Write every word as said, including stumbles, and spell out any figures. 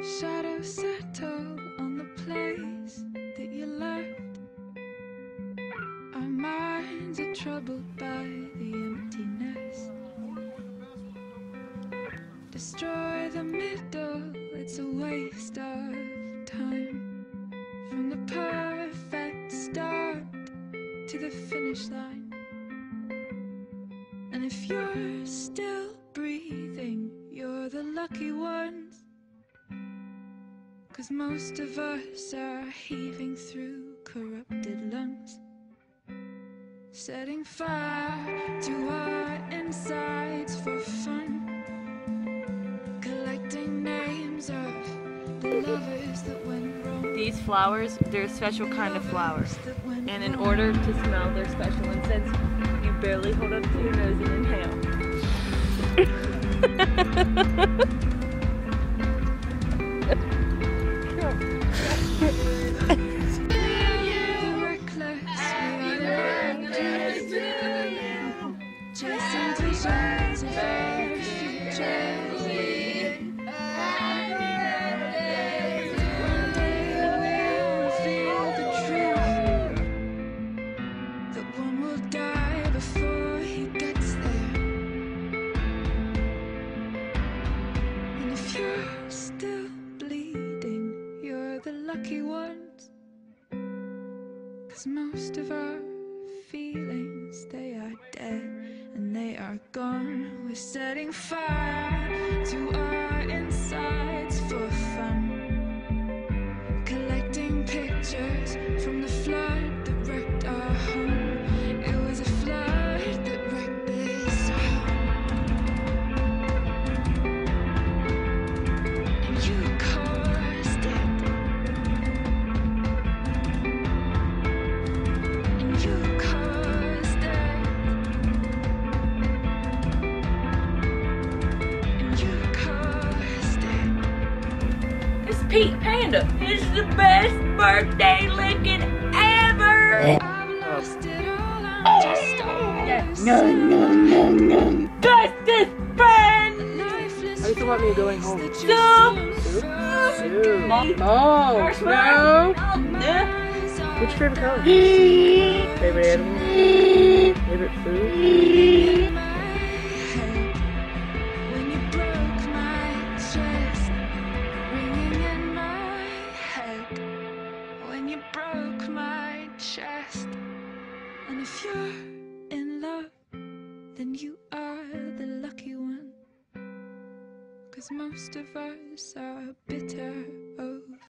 Shadows settle on the place that you left. Our minds are troubled by the emptiness. Destroy the middle, it's a waste of time. From the perfect start to the finish line. And if you're still breathing, you're the lucky ones. 'Cause most of us are heaving through corrupted lungs, setting fire to our insides for fun, collecting names of the lovers that went wrong. These flowers, they're a special kind of flower, and in order to smell their special incense, you barely hold up to your nose and inhale. Chasing visions of our future. One day we'll feel the truth, that one will die before he gets there. And if you're still bleeding, you're the lucky ones. 'Cause most of our feelings, they are dead and they are gone. We're setting fire to our insides for fun, collecting pictures from the flood that wrecked our home. It was a flood that wrecked this home. And you caused it. And you caused it. Pete Panda is the best birthday licking ever! No, no, no, no. Bestest friend! How do you want me going home? Soup! Soup? Oh, no. What's your favorite color? Favorite animal? Favorite food? Chest. And if you're in love, then you are the lucky one. 'Cause most of us are bitter over